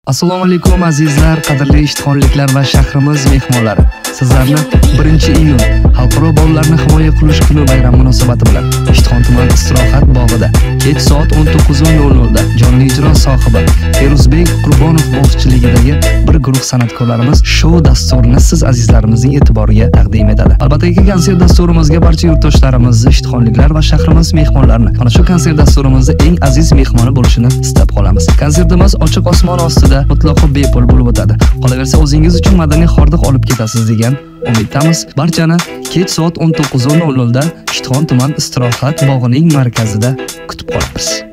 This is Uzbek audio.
Assalomu alaykum azizlar, qadrli ishtixonliklar va shahrimiz mehmonlari. Sizlarni 1-iyun Xalqaro bolalarni himoya qilish kuni bayrami munosabati bilan Ishtixon tuman istirohat bog'ida kech soat 19:00 da jonli ijro sohibi Feruzbek Qurbonov boshchiligidagi bir guruh san'atkorlarimiz shou dasturini siz azizlarimizning e'tiboriga taqdim etadi. Albatta, konsert dasturimizga barcha yurtdoshlarimiz, ishtixonliklar va shahrimiz mehmonlarini mana shu konsert dasturimizda eng aziz mehmoni bo'lishini istab qolamiz. Konsertimiz ochiq osmon ostida mutlaqo bepul bo'lib o'tadi. Qolaversa, o'zingiz uchun madaniy hordiq olib ketasiz degan umiddamiz. Barchani kech soat 19:00 da Ishtixon tuman istirohat bog'ining markazida kutib qolamiz.